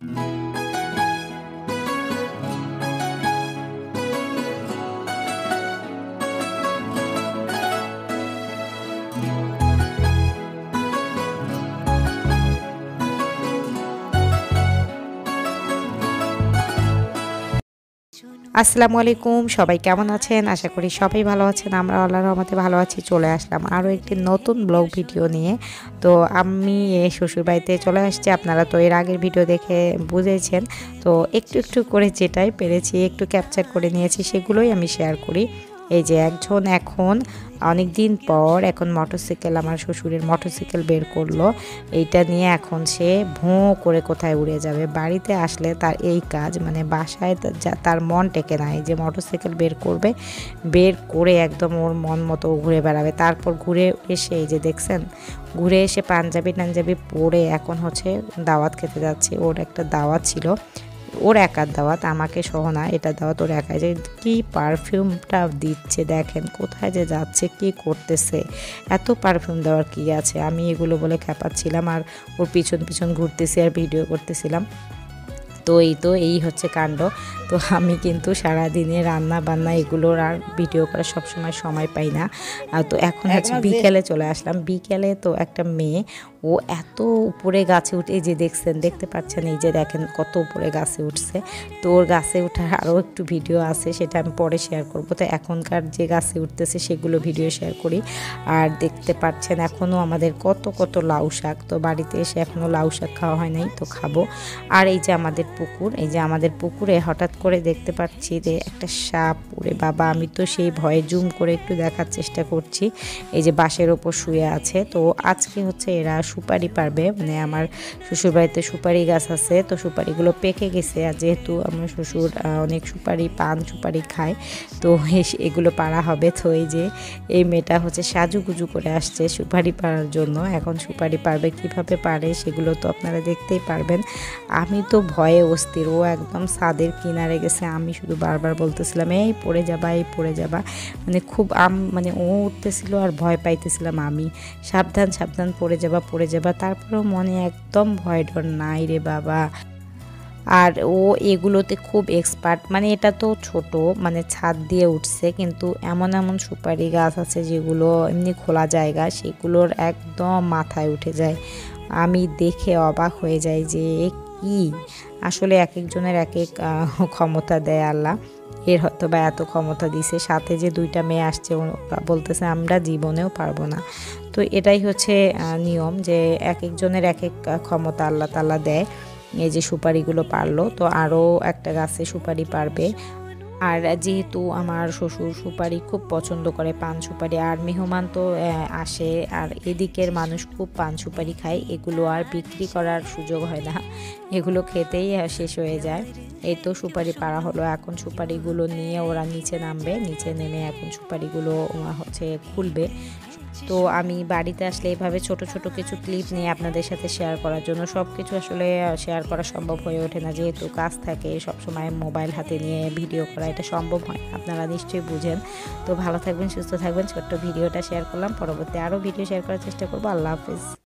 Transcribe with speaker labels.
Speaker 1: আসসালামু আলাইকুম, সবাই কেমন আছেন? আশা করি সবাই ভালো আছেন। আমরা আল্লাহর রহমতে ভালো আছি। চলে আসলাম আরও একটি নতুন ব্লগ ভিডিও নিয়ে। তো আমি শ্বশুরবাড়িতে চলে আসছি। আপনারা তো এর আগের ভিডিও দেখে বুঝেছেন। তো একটু একটু করে যেটাই পেরেছি একটু ক্যাপচার করে নিয়েছি, সেগুলোই আমি শেয়ার করি। এই যে একজন এখন অনেক দিন পর এখন মোটরসাইকেল, আমার শ্বশুরের মোটরসাইকেল বের করলো। এইটা নিয়ে এখন সে ভোঁ করে কোথায় উড়ে যাবে। বাড়িতে আসলে তার এই কাজ, মানে বাসায় তার মন টেকে না। এই যে মোটরসাইকেল বের করবে, বের করে একদম ওর মন মতো ঘুরে বেড়াবে। তারপর ঘুরে এসে এই যে দেখছেন, ঘুরে এসে পাঞ্জাবি টাঞ্জাবি পরে এখন হচ্ছে দাওয়াত খেতে যাচ্ছে। ওর একটা দাওয়াত ছিল, ওর একার দাওয়াত, আমাকে সহ না, এটা দাওয়াত ওর একাই। যে কী পারফিউমটা দিচ্ছে দেখেন, কোথায় যে যাচ্ছে, কি করতেছে, এত পারফিউম দেওয়ার কি আছে। আমি এগুলো বলে খেপাচ্ছিলাম আর ওর পিছন পিছন ঘুরতেছি আর ভিডিও করতেছিলাম। তো এই হচ্ছে কাণ্ড। তো আমি কিন্তু সারাদিনে রান্না বান্না এগুলোর আর ভিডিও করার সবসময় সময় পাই না। তো এখন হচ্ছে বিকেলে চলে আসলাম। বিকেলে তো একটা মেয়ে, ও এত উপরে গাছে উঠে, এই যে দেখতে পাচ্ছেন, এই যে দেখেন কত উপরে গাছে উঠছে। তো ওর গাছে ওঠার আরও একটু ভিডিও আছে, সেটা আমি পরে শেয়ার করব। তো এখনকার যে গাছে উঠতেছে সেগুলো ভিডিও শেয়ার করি। আর দেখতে পাচ্ছেন এখনও আমাদের কত কত লাউ শাক। তো বাড়িতে এসে এখনও লাউ শাক খাওয়া হয় নাই, তো খাবো। আর এই যে আমাদের পুকুর, এই যে আমাদের পুকুরে হঠাৎ করে দেখতে পাচ্ছি যে একটা সাপ। ওরে বাবা, আমি তো সেই ভয়ে জুম করে একটু দেখার চেষ্টা করছি। এই যে বাঁশের ওপর শুয়ে আছে। তো আজকে হচ্ছে এরা সুপারি পারবে, মানে আমার শ্বশুরবাড়িতে সুপারি গাছ আছে, তো সুপারিগুলো পেকে গেছে। আর যেহেতু আমার শ্বশুর অনেক সুপারি, পান সুপারি খায়, তো এগুলো পাড়া হবে। তো এই যে এই মেয়েটা হচ্ছে সাজুগুজু করে আসছে সুপারি পাড়ার জন্য। এখন সুপারি পারবে, কিভাবে পারে সেগুলো তো আপনারা দেখতেই পারবেন। আমি তো ভয়ে অস্থির। ও একদম ছাদের কিনারে গেছে, আমি শুধু বারবার বলতেছিলাম এই পড়ে যাবা, এই পড়ে যাবা, মানে খুব মানে ও উঠতেছিল আর ভয় পাইতেছিলাম আমি, সাবধান সাবধান, পড়ে যাবা পড়ে যাবা। তারপরেও মনে একদম ভয় ডর নাই রে বাবা। আর ও এগুলোতে খুব এক্সপার্ট, মানে এটা তো ছোট, মানে ছাদ দিয়ে উঠছে, কিন্তু এমন এমন সুপারি গাছ আছে যেগুলো এমনি খোলা জায়গা, সেগুলোর একদম মাথায় উঠে যায়। আমি দেখে অবাক হয়ে যাই যে কি, আসলে এক একজনের এক এক ক্ষমতা দেয় আল্লাহ। এর হয়তো বা এত ক্ষমতা দিছে, সাথে যে দুইটা মেয়ে আসছে বলতেছে আমরা জীবনেও পারবো না। তো এটাই হচ্ছে নিয়ম, যে এক একজনের এক এক ক্ষমতা আল্লাহ তাআলা দেয়। এই যে সুপারিগুলো পারলো, তো আরও একটা গাছে সুপারি পারবে। আর যেহেতু আমার শ্বশুর সুপারি খুব পছন্দ করে, পান সুপারি, আর মেহমান তো আসে, আর এদিকের মানুষ খুব পান সুপারি খায়, এগুলো আর বিক্রি করার সুযোগ হয় না, এগুলো খেতেই শেষ হয়ে যায়। এই তো সুপারি পাড়া হলো, এখন সুপারিগুলো নিয়ে ওরা নিচে নামবে, নিচে নেমে এখন সুপারিগুলো হচ্ছে খুলবে। তো আমি বাড়িতে আসলে এভাবে ছোট ছোট কিছু ক্লিপ নিয়ে আপনাদের সাথে শেয়ার করার জন্য, সব কিছু আসলে শেয়ার করা সম্ভব হয়ে ওঠে না, যেহেতু কাজ থাকে, সবসময় মোবাইল হাতে নিয়ে ভিডিও করা এটা সম্ভব হয় না, আপনারা নিশ্চয়ই বুঝেন। তো ভালো থাকবেন, সুস্থ থাকবেন, ছোট্ট ভিডিওটা শেয়ার করলাম, পরবর্তী আরও ভিডিও শেয়ার করার চেষ্টা করবো। আল্লাহ হাফিজ।